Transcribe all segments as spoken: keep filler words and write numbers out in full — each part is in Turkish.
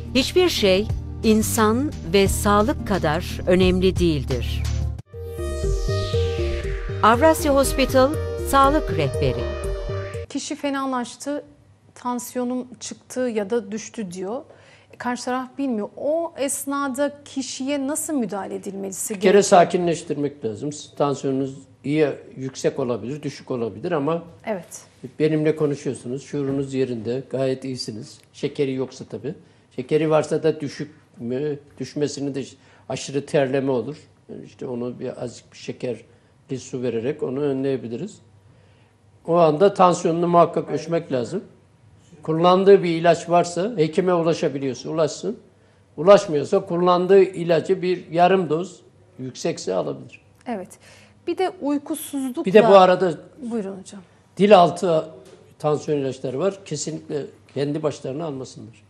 Hiçbir şey insan ve sağlık kadar önemli değildir. Avrasya Hospital Sağlık Rehberi. Kişi fenalaştı, tansiyonum çıktı ya da düştü diyor. Karşı taraf bilmiyor. O esnada kişiye nasıl müdahale edilmesi Bir kere sakinleştirmek lazım. Tansiyonunuz iyi, yüksek olabilir, düşük olabilir ama evet. benimle konuşuyorsunuz, şuurunuz yerinde, gayet iyisiniz. Şekeri yoksa tabii. Şekeri varsa da düşük mü, düşmesini de aşırı terleme olur. Yani işte onu bir azıcık bir şekerli su vererek onu önleyebiliriz. O anda tansiyonunu muhakkak ölçmek lazım. Kullandığı bir ilaç varsa, hekime ulaşabiliyorsa ulaşsın. Ulaşmıyorsa kullandığı ilacı bir yarım doz yüksekse alabilir. Evet. Bir de uykusuzlukla... Bir de bu arada buyurun hocam. Dil altı tansiyon ilaçları var. Kesinlikle kendi başlarına almasınlar.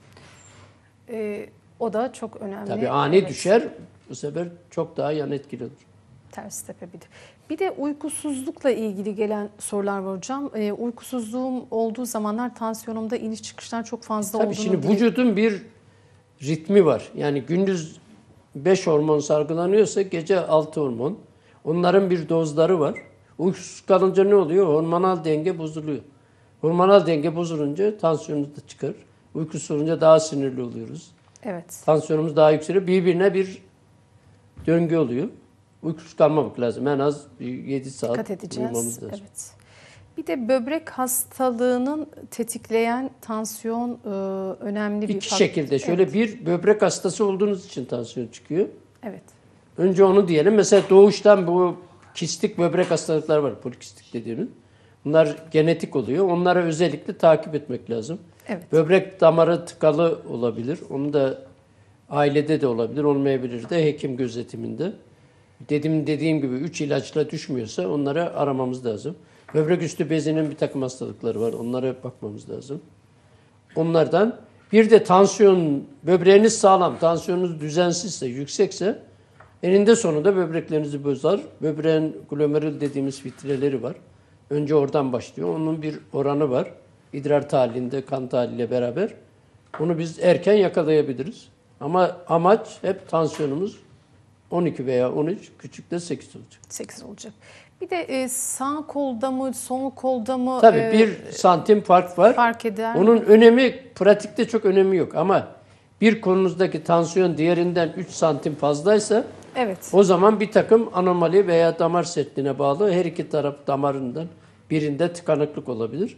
Ee, o da çok önemli. Tabii ani evet. düşer, bu sefer çok daha yan etkili olur. Ters tepebilir. Bir de uykusuzlukla ilgili gelen sorular var hocam. Ee, uykusuzluğum olduğu zamanlar tansiyonumda iniş çıkışlar çok fazla Tabii olduğunu... şimdi diye... vücudun bir ritmi var. Yani gündüz beş hormon salgılanıyorsa gece altı hormon. Onların bir dozları var. Uykusuz kalınca ne oluyor? Hormonal denge bozuluyor. Hormonal denge bozulunca tansiyonumuz da çıkar. Uykusuz olunca daha sinirli oluyoruz. Evet. Tansiyonumuz daha yükseliyor. Birbirine bir döngü oluyor. Uykusuz kalmamak lazım. En az yedi saat dikkat edeceğiz. uyumamız lazım. Evet. Bir de böbrek hastalığının tetikleyen tansiyon e, önemli bir İki faktör. şekilde. Şöyle evet. Bir, böbrek hastası olduğunuz için tansiyon çıkıyor. Evet. Önce onu diyelim. Mesela doğuştan bu kistik böbrek hastalıklar var. Polikistik dediğimiz. Bunlar genetik oluyor. Onlara özellikle takip etmek lazım. Evet. Böbrek damarı tıkalı olabilir. Onu da ailede de olabilir, olmayabilir de hekim gözetiminde. Dedim dediğim gibi üç ilaçla düşmüyorsa onlara aramamız lazım. Böbrek üstü bezinin bir takım hastalıkları var. Onlara bakmamız lazım. Onlardan bir de tansiyon, böbreğiniz sağlam, tansiyonunuz düzensizse, yüksekse eninde sonunda böbreklerinizi bozar. Böbreğin glomerül dediğimiz filtreleri var. Önce oradan başlıyor. Onun bir oranı var. İdrar tahlilinde, kan tahliliyle beraber. Onu biz erken yakalayabiliriz. Ama amaç hep tansiyonumuz on iki veya on üç, küçük de sekiz olacak. sekiz olacak. Bir de e, sağ kolda mı, sol kolda mı? Tabii e, bir santim fark var. Fark eder. Onun önemi, pratikte çok önemi yok. Ama bir kolunuzdaki tansiyon diğerinden üç santim fazlaysa evet. O zaman bir takım anomali veya damar sertliğine bağlı her iki taraf damarından birinde tıkanıklık olabilir.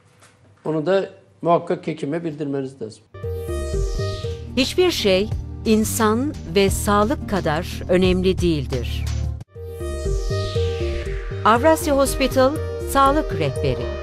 Onu da muhakkak hekime bildirmeniz lazım. Hiçbir şey insan ve sağlık kadar önemli değildir. Avrasya Hospital Sağlık Rehberi.